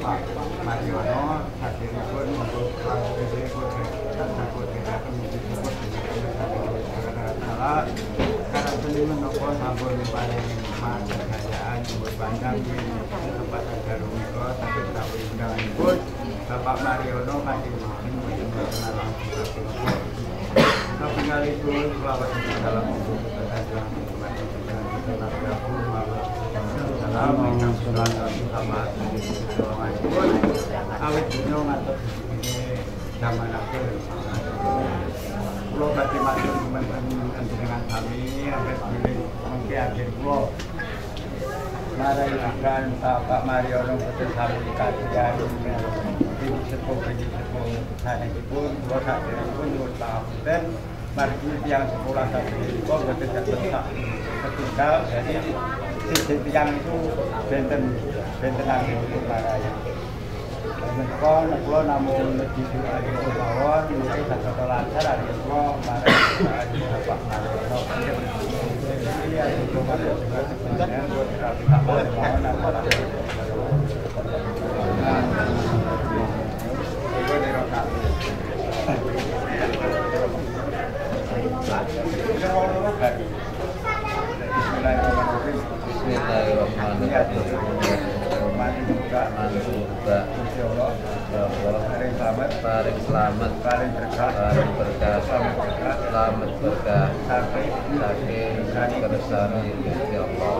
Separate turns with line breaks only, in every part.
Pak Mariono akhirnya pun untuk KPD takut tidak disebut salah karena seni menopo sampun paling masa kejayaan umur panjang di tempat Garumiko tapi tak undangan pun Bapak Mariono masih mengenal langsung tinggal itu selawat dalam untuk dalam awet dunia ngatur ini zaman akhir pulau bagi masuk dengan kami agar pilih mungkin akhir pulau marai akan Pak Mariono betul sampai kajian di sekolah saya pun dua hari pun dua tahun margi yang sekolah tadi itu betul betul ketinggal jadi sisi yang itu benten lagi untuk maraya. Menekon pulau namun lebih dari bawah ini satu lancar ada pulau maraya ada Pak Mariono. Jadi ada juga sebenarnya buat kami tak boleh mana
paling selamat, paling berkah, selamat berkah, saking kersane Gusti Allah.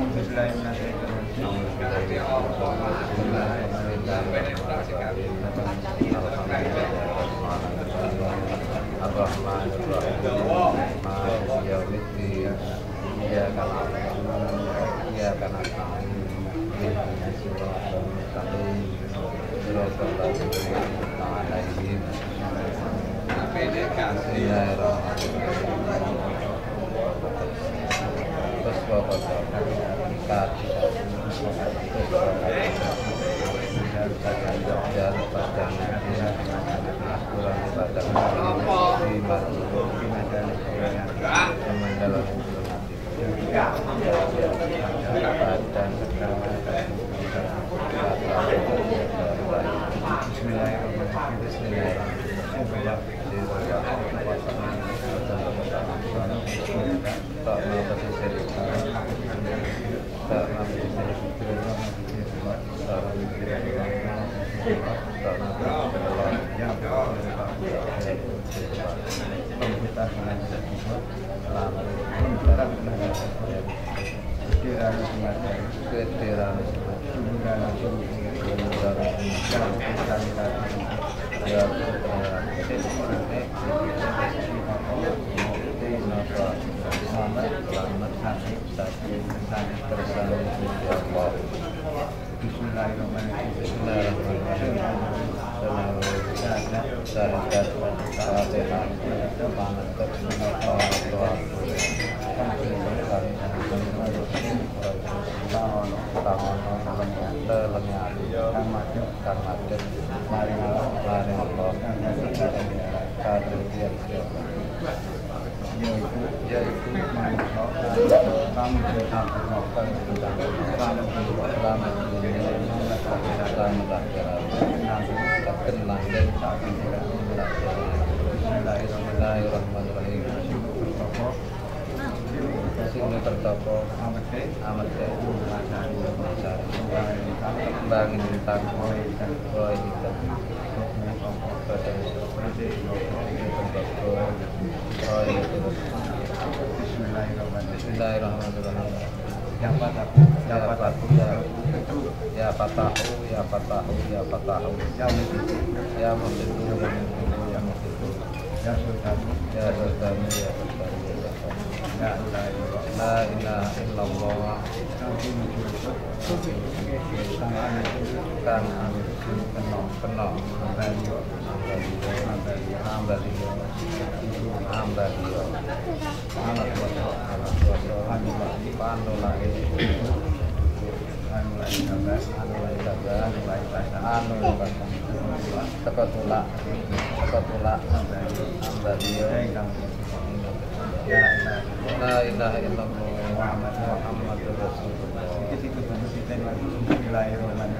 La ilaha illallah Muhammadur Rasulullah.
Bismillahirrahmanirrahim.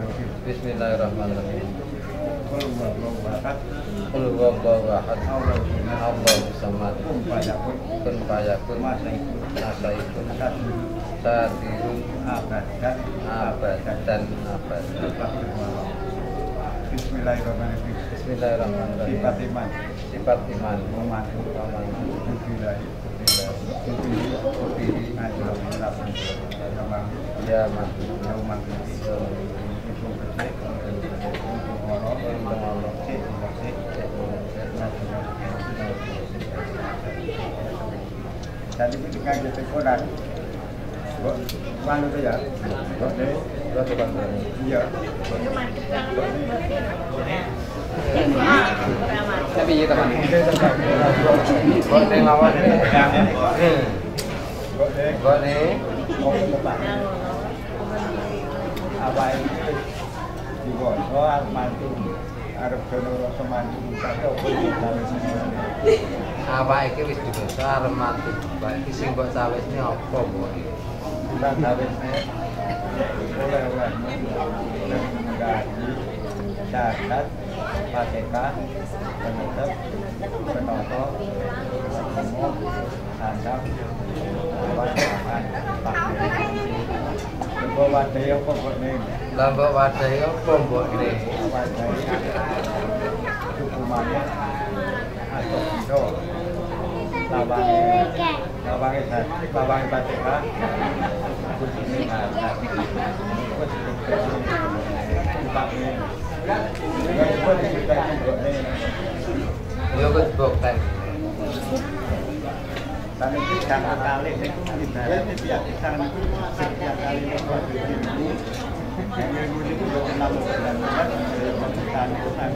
Bismillahirrahmanirrahim.
Qul huwallahu ahad.
Qul huwallahu ahad. Allahu samad.
Kun fayakun.
Kun fayakun.
Masaikun.
Satirun
Abadan.
abadan abadan.
Bismillahirrahmanirrahim.
Bismillahirrahmanirrahim.
Sifat iman.
Sifat iman.
Umat. Billahi. Billahi. Ajal.
Ya man.
Umat. Jadi ketika kita koran, itu ya, iya.
Tapi ya teman. Boleh lawan ni. Boleh.
Apa ini? Dibuat soal mantu, Arab Jono semantu, kata
Apa iki wis didosa arep mati. Baik iki sing mbok sawesne apa mbok iki?
kita sawesnya oleh-oleh gaji, syarat, pakekan, penutup, penoto, semua, sandang, awan, makan, pakai. Mbok wadai apa mbok ning?
Lah mbok wadai apa mbok iki?
Wadai hukumannya atau itu lawangi pakekan, kucing ada,
Yo kok bokten.
Dan itu jangan kali ibaratnya tiap sana itu setiap kali yang ilmu itu berkenal dengan pemerintahan Tuhan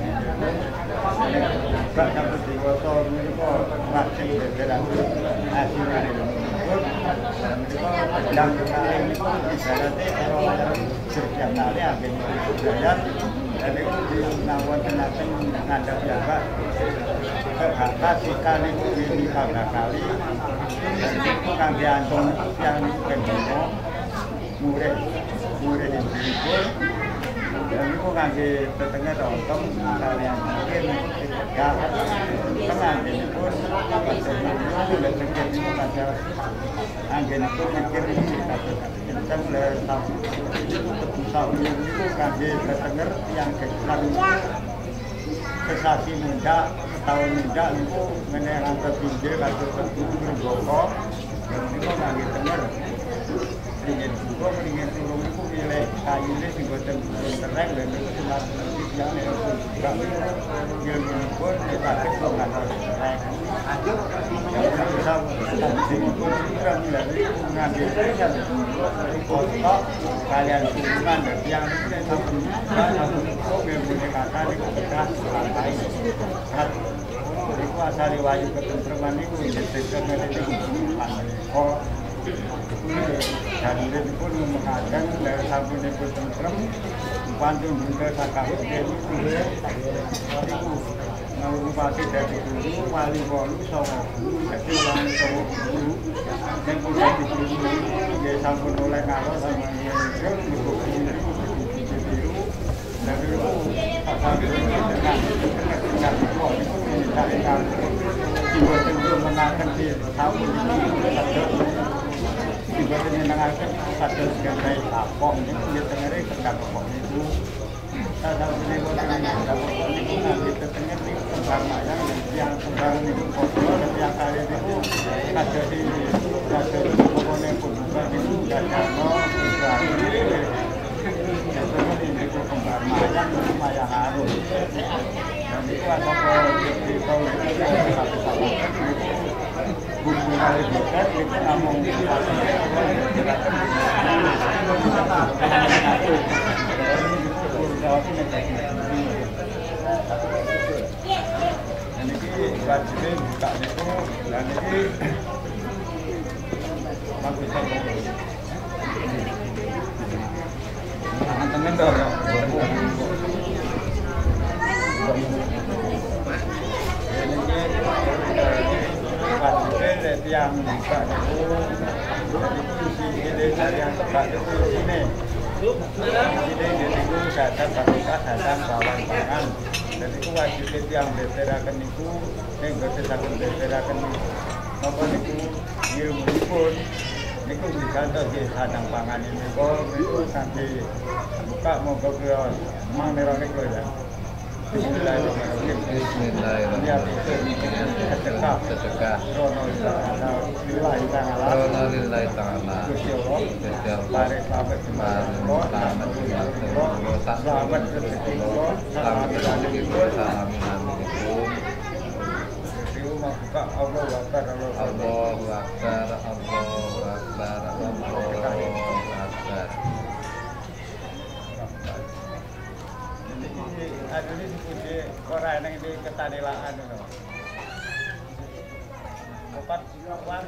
juga kamu diwasa ini kok masih berbeda hasilnya itu dan itu yang sekali ini kok ibaratnya kalau setiap kali akhirnya budaya dan itu di nawar tenaga ngadap jaga kata ikan itu di pada kali dan itu kan diantung yang kedua murid itu dan itu kan di tetangga tonton kalian mungkin tidak tengah ini pun sudah terjadi pada angin itu mikir kita mulai tahu itu kan di tetangga yang kesan sesasi muda tahun muda itu menerang terpinggir atau tertutup berbokok dan itu kan di tengah ingin juga ingin turun itu pilih kayu ini sehingga terang dan itu cuma yang kami ilmu pun dipakai dengan terang yang bisa diikut kami dari mengambil foto kalian hubungan dan yang ini satu mempunyai kata di ketika lantai itu asal riwayat ketentraman itu ditetapkan oleh oh dan itu pun mengatakan dari sabun itu tentrem bantu juga sakit itu itu bupati dari dulu wali wali sama jadi orang sama dulu dan kemudian di dulu dia sabun oleh kalau sama dia itu biru dan itu asal itu dengan itu dicarikan juga tentu menakan di sabun juga menyenangkan pada sebagai apok itu dia tengah kerja pokok itu salah satu itu nanti tertengah di perkara yang kembali itu foto dan yang kali itu ada di pokoknya pun juga itu ada itu kembali yang lumayan harus dan itu ada di tahun buku kali bukan itu ngomong dan ini wajibnya buka itu dan ini bagus teman-teman dong wajibnya yang buka itu dari isi ide dari yang buka itu ini itu kesehatan barokah datang bawang pangan. Dan itu wajib yang beberaken niku ning boten saged beberaken napa niku ilmunipun niku digantos nggih sadang pangan ini kok niku kanthi buka monggo kula mangerone kula ya. Bismillahirrahmanirrahim.
Sedekah.
Rono lillahi ta'ala. Gusti Allah. Mari selamat selamat rezeki kula. Selamat rezeki kula. Buka Allahu Akbar. Aduh ini dipuji orang yang di ketanilaan itu. Opat uang.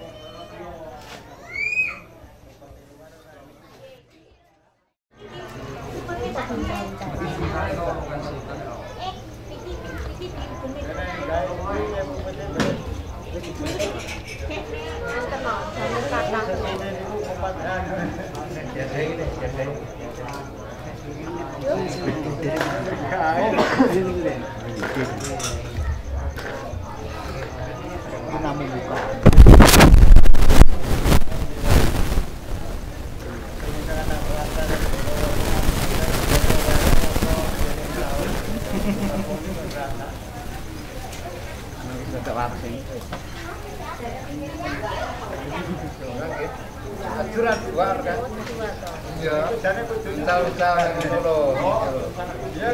Ajuran dua kan? Iya. Jane kudu tahu-tahu ngono. Iya,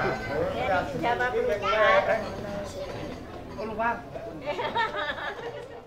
Jawab dulu.